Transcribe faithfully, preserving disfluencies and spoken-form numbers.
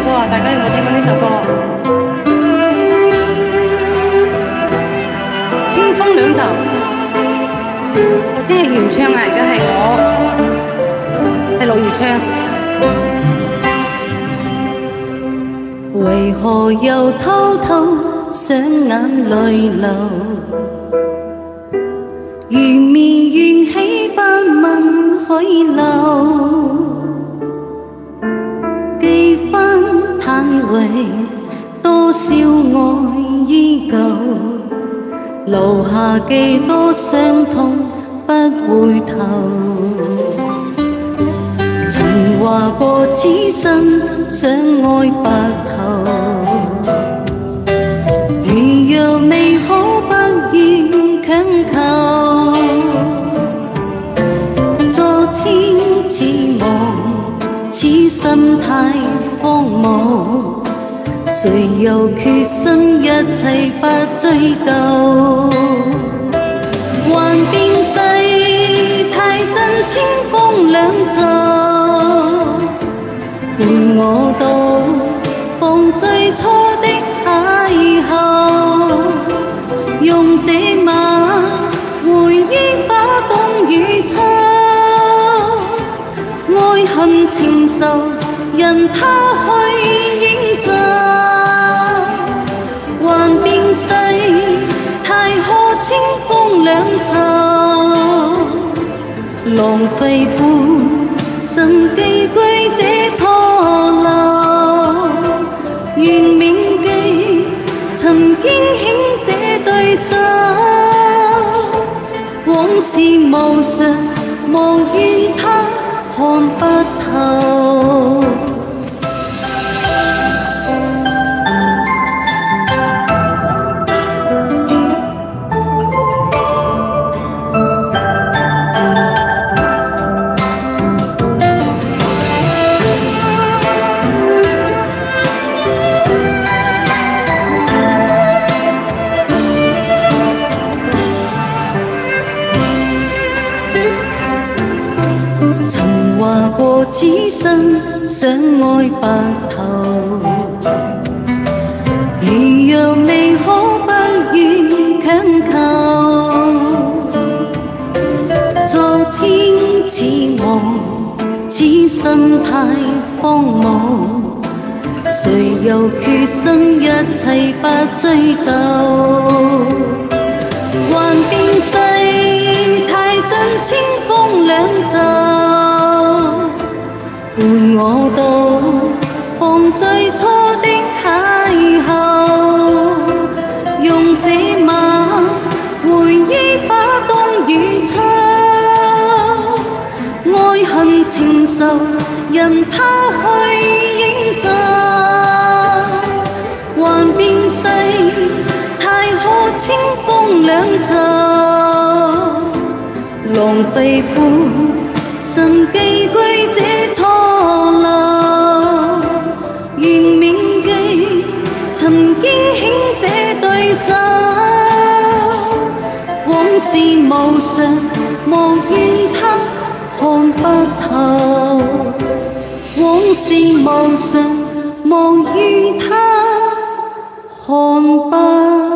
歌啊？大家有冇聽過呢首歌啊？清風兩袖，頭先係原唱啊，而家係我係陸怡唱。 為何又偷偷想眼淚流？如綿緣起不問許留，幾番嘆喟，多少愛依舊，留下幾多傷痛不回頭。曾話過此生想愛白頭，如若未可不願強求。昨天似夢，此心太荒謬，誰又決心一切不追究？還變世太真，清風兩袖，伴我到放最初的邂逅，用這晚回憶把冬與秋，愛恨情仇任它去映就，還變世太可清風兩袖，浪費半生寄居這錯漏，願銘記曾經輕這對手，往事無常，無怨他看不透。曾話過此生想愛白頭，如若未可不願強求。昨天似夢，此心太荒謬，誰又決心一切不追究？還變世太真，清風兩袖，伴我到放最初的邂逅，用這晚回憶把冬與秋，愛恨情仇任它去映就，還變世太可清風兩袖，浪費半生寄居這錯漏，願銘記曾經輕這對手，往事無常，無怨他看不透，往事無常，無怨他看不透。